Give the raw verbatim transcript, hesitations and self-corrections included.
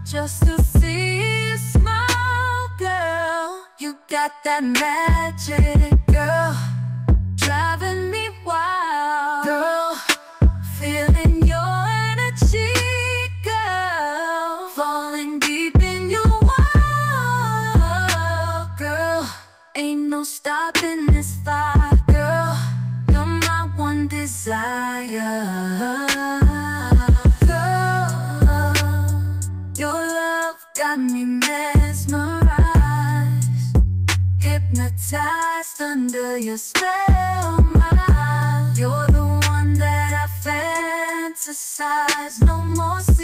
just to see you smile, girl. You got that magic, girl, driving me wild, girl. Feeling your energy, girl, falling deep in your world, girl. Ain't no stopping this fire, girl. You're my one desire, girl. Your love got me mesmerized, hypnotized under your spell, my. You're the one that I fantasize. No more